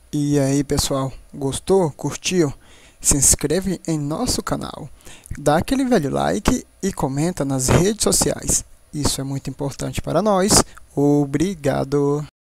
E aí, pessoal, gostou? Curtiu? Se inscreve em nosso canal, dá aquele velho like e comenta nas redes sociais. Isso é muito importante para nós. Obrigado!